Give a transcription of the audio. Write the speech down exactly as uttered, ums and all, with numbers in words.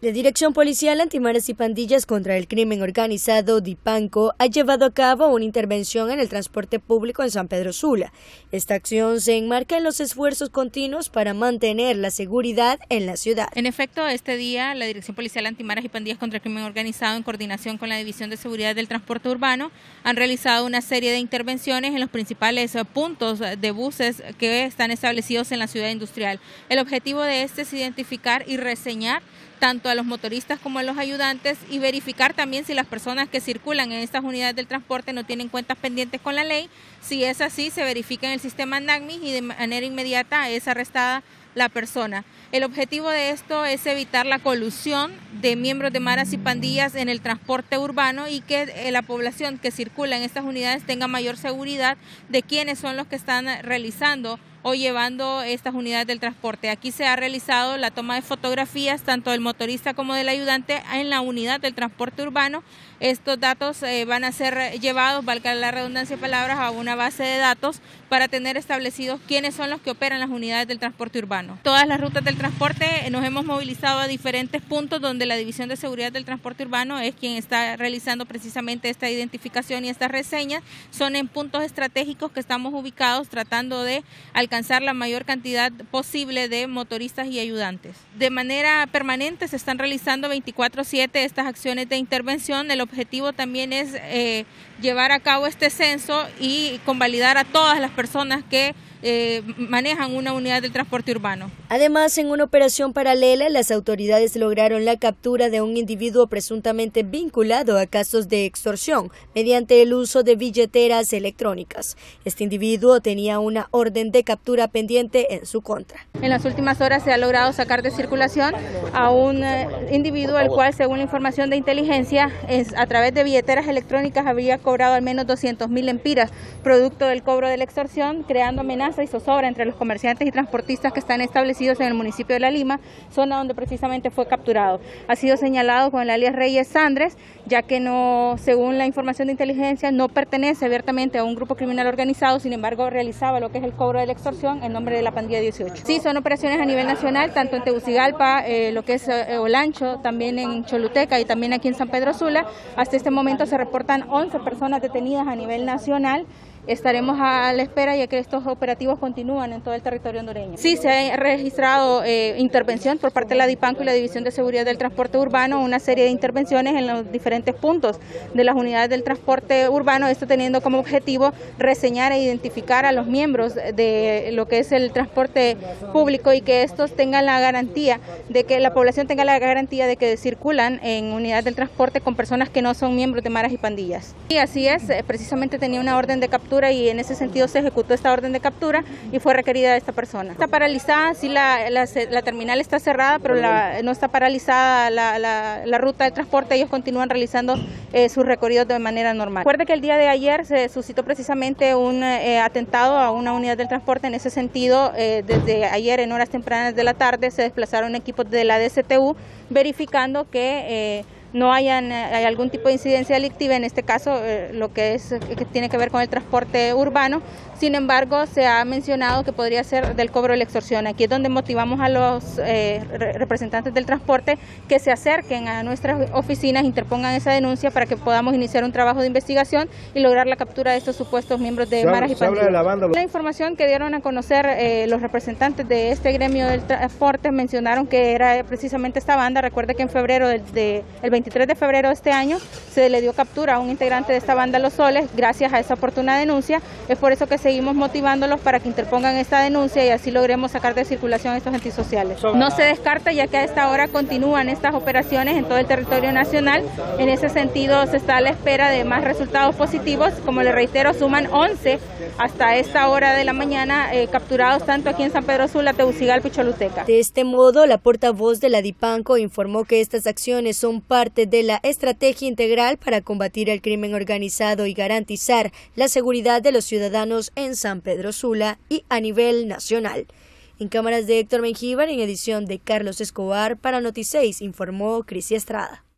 La Dirección Policial Antimaras y Pandillas contra el Crimen Organizado, DIPANCO, ha llevado a cabo una intervención en el transporte público en San Pedro Sula. Esta acción se enmarca en los esfuerzos continuos para mantener la seguridad en la ciudad. En efecto, este día la Dirección Policial Antimaras y Pandillas contra el Crimen Organizado, en coordinación con la División de Seguridad del Transporte Urbano, han realizado una serie de intervenciones en los principales puntos de buses que están establecidos en la ciudad industrial. El objetivo de este es identificar y reseñar tanto a los motoristas como a los ayudantes y verificar también si las personas que circulan en estas unidades del transporte no tienen cuentas pendientes con la ley. Si es así, se verifica en el sistema NACMI y de manera inmediata es arrestada la persona. El objetivo de esto es evitar la colusión de miembros de maras y pandillas en el transporte urbano y que la población que circula en estas unidades tenga mayor seguridad de quiénes son los que están realizando o llevando estas unidades del transporte. Aquí se ha realizado la toma de fotografías tanto del motorista como del ayudante en la unidad del transporte urbano. Estos datos eh, van a ser llevados, valga la redundancia de palabras, a una base de datos para tener establecidos quiénes son los que operan las unidades del transporte urbano. Todas las rutas del transporte nos hemos movilizado a diferentes puntos donde la División de Seguridad del Transporte Urbano es quien está realizando precisamente esta identificación y estas reseñas. Son en puntos estratégicos que estamos ubicados tratando de alcanzar la mayor cantidad posible de motoristas y ayudantes. De manera permanente se están realizando veinticuatro siete estas acciones de intervención. El objetivo también es eh, llevar a cabo este censo y convalidar a todas las personas que Eh, manejan una unidad del transporte urbano. Además, en una operación paralela, las autoridades lograron la captura de un individuo presuntamente vinculado a casos de extorsión mediante el uso de billeteras electrónicas. Este individuo tenía una orden de captura pendiente en su contra. En las últimas horas se ha logrado sacar de circulación a un eh, individuo el cual, según la información de inteligencia, es, a través de billeteras electrónicas habría cobrado al menos doscientos mil lempiras, producto del cobro de la extorsión, creando amenazas y zozobra entre los comerciantes y transportistas que están establecidos en el municipio de La Lima, zona donde precisamente fue capturado. Ha sido señalado con el alias Reyes Sandres, ya que no, según la información de inteligencia, no pertenece abiertamente a un grupo criminal organizado, sin embargo realizaba lo que es el cobro de la extorsión en nombre de la pandilla dieciocho. Sí, son operaciones a nivel nacional, tanto en Tegucigalpa, eh, lo que es eh, Olancho, también en Choluteca y también aquí en San Pedro Sula. Hasta este momento se reportan once personas detenidas a nivel nacional. Estaremos a la espera ya que estos operativos continúan en todo el territorio hondureño. Sí, se ha registrado eh, intervención por parte de la DIPANCO y la División de Seguridad del Transporte Urbano, una serie de intervenciones en los diferentes puntos de las unidades del transporte urbano, esto teniendo como objetivo reseñar e identificar a los miembros de lo que es el transporte público y que estos tengan la garantía de que la población tenga la garantía de que circulan en unidades del transporte con personas que no son miembros de maras y pandillas. Y así es, precisamente tenía una orden de captura y en ese sentido se ejecutó esta orden de captura y fue requerida esta persona. Está paralizada, sí la, la, la terminal está cerrada, pero la, no está paralizada la, la, la ruta de transporte, ellos continúan realizando eh, sus recorridos de manera normal. Recuerde que el día de ayer se suscitó precisamente un eh, atentado a una unidad del transporte, en ese sentido eh, desde ayer en horas tempranas de la tarde se desplazaron equipos de la D C T U verificando que eh, no hayan, hay algún tipo de incidencia delictiva, en este caso eh, lo que es que tiene que ver con el transporte urbano. Sin embargo, se ha mencionado que podría ser del cobro de la extorsión. Aquí es donde motivamos a los eh, representantes del transporte que se acerquen a nuestras oficinas, interpongan esa denuncia para que podamos iniciar un trabajo de investigación y lograr la captura de estos supuestos miembros de maras y pandillas. La, banda... la información que dieron a conocer eh, los representantes de este gremio del transporte mencionaron que era precisamente esta banda. Recuerde que en febrero, del de, el veintitrés de febrero de este año, se le dio captura a un integrante de esta banda Los Soles gracias a esa oportuna denuncia. Es por eso que se seguimos motivándolos para que interpongan esta denuncia y así logremos sacar de circulación estos antisociales. No se descarta ya que a esta hora continúan estas operaciones en todo el territorio nacional. En ese sentido se está a la espera de más resultados positivos. Como le reitero, suman once hasta esta hora de la mañana eh, capturados tanto aquí en San Pedro Sula, Tegucigalpa y Choluteca. De este modo, la portavoz de la DIPANCO informó que estas acciones son parte de la estrategia integral para combatir el crimen organizado y garantizar la seguridad de los ciudadanos en San Pedro Sula y a nivel nacional. En cámaras de Héctor Mengíbar, en edición de Carlos Escobar, para Notiseis, informó Crisia Estrada.